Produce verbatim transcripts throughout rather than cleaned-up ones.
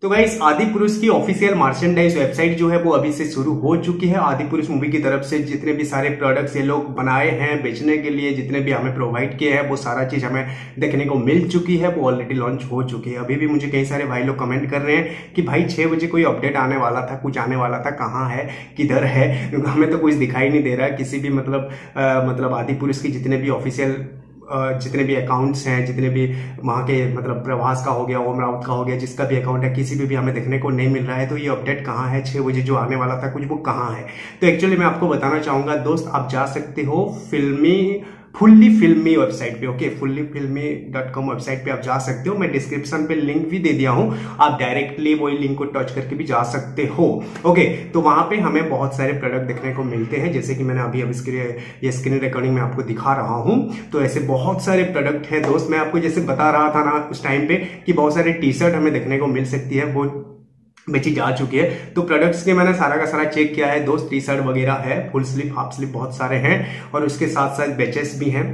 तो गाइस आदि पुरुष की ऑफिशियल मर्चेंडाइज वेबसाइट जो है वो अभी से शुरू हो चुकी है। आदि पुरुष मूवी की तरफ से जितने भी सारे प्रोडक्ट्स ये लोग बनाए हैं बेचने के लिए, जितने भी हमें प्रोवाइड किए हैं, वो सारा चीज हमें देखने को मिल चुकी है, वो ऑलरेडी लॉन्च हो चुकी है। अभी भी मुझे कई सारे भाई लोग कमेंट कर रहे हैं कि भाई छह बजे कोई अपडेट आने वाला था, कुछ आने वाला था, कहाँ है, किधर है, हमें तो कुछ दिखाई नहीं दे रहा है। किसी भी मतलब आ, मतलब आदि पुरुष की जितने भी ऑफिशियल जितने भी अकाउंट्स हैं, जितने भी वहाँ के मतलब प्रभास का हो गया, ओम राउत का हो गया, जिसका भी अकाउंट है, किसी भी भी हमें देखने को नहीं मिल रहा है। तो ये अपडेट कहाँ है, छह बजे जो आने वाला था कुछ, वो कहाँ है? तो एक्चुअली मैं आपको बताना चाहूंगा दोस्त, आप जा सकते हो फिल्मी फुल्ली फिल्मी वेबसाइट पे। Okay, fully filmy dot com website पे आप जा सकते हो। मैं डिस्क्रिप्शन पे लिंक भी दे दिया हूं, आप डायरेक्टली वही लिंक को टच करके भी जा सकते हो। ओके, तो वहां पे हमें बहुत सारे प्रोडक्ट देखने को मिलते हैं, जैसे कि मैंने अभी अभी ये स्क्रीन रिकॉर्डिंग में आपको दिखा रहा हूं। तो ऐसे बहुत सारे प्रोडक्ट हैं दोस्त। मैं आपको जैसे बता रहा था ना उस टाइम पे कि बहुत सारे टी शर्ट हमें देखने को मिल सकती है, वो बेची जा चुकी है। तो प्रोडक्ट्स के मैंने सारा का सारा चेक किया है दोस्त। टी शर्ट वगैरह है, फुल स्लीव, हाफ स्लीव, बहुत सारे हैं। और उसके साथ साथ बेचेस भी हैं,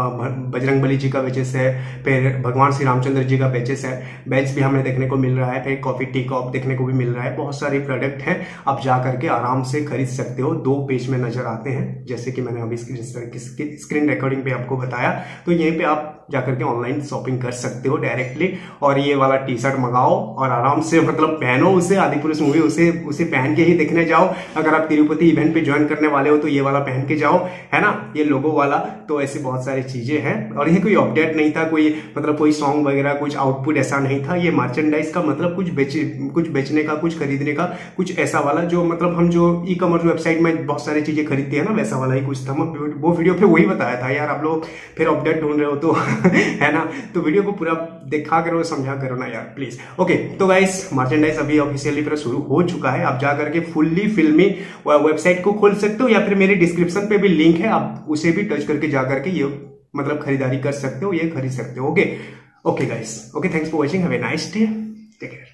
बजरंग बली जी का बेचेस है, फिर भगवान श्री रामचंद्र जी का बेचेस है, बैच भी हमें देखने को मिल रहा है, फिर कॉफी टी कप देखने को भी मिल रहा है। बहुत सारे प्रोडक्ट हैं, आप जा करके आराम से खरीद सकते हो। दो पेज में नजर आते हैं, जैसे कि मैंने अभी स्क्रीन रिकॉर्डिंग पे आपको बताया। तो यहीं पे आप जाकर के ऑनलाइन शॉपिंग कर सकते हो डायरेक्टली। और ये वाला टी शर्ट मंगाओ और आराम से मतलब पहनो उसे, आदि पुरुष मूवी उसे उसे पहन के ही देखने जाओ। अगर आप तिरुपति इवेंट पे ज्वाइन करने वाले हो तो ये वाला पहन के जाओ, है ना, ये लोगो वाला। तो ऐसी बहुत सारी चीजें हैं। और ये कोई अपडेट नहीं था, कोई मतलब कोई सॉन्ग वगैरह कुछ आउटपुट ऐसा नहीं था। ये मर्चेंडाइज का मतलब कुछ बेच कुछ बेचने का, कुछ खरीदने का, कुछ ऐसा वाला जो मतलब हम जो ई कॉमर्स वेबसाइट में बहुत सारी चीजें खरीदते हैं ना, वैसा वाला ही कुछ था। वो वीडियो पे वही बताया था यार। आप लोग फिर अपडेट ढूंढ रहे हो तो है ना, तो वीडियो को पूरा देखा करो, समझा करो ना यार प्लीज। ओके, तो गाइस मर्चेंडाइज अभी ऑफिशियली पूरा शुरू हो चुका है। आप जाकर के फुल्ली फिल्मी वेबसाइट को खोल सकते हो, या फिर मेरे डिस्क्रिप्शन पे भी लिंक है, आप उसे भी टच करके जाकर के ये मतलब खरीदारी कर सकते हो, ये खरीद सकते हो। Okay okay guys, okay, thanks for watching, have a nice day, take care.